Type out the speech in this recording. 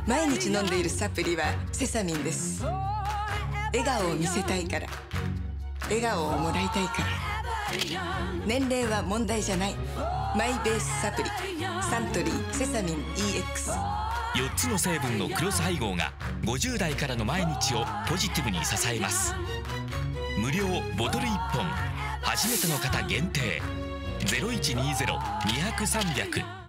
毎日飲んでいるサプリはセサミンです。笑顔を見せたいから、笑顔をもらいたいから、年齢は問題じゃない。マイベースサプリサントリーセサミン EX。 4つの成分のクロス配合が50代からの毎日をポジティブに支えます。無料ボトル1本、初めての方限定。0120-200-300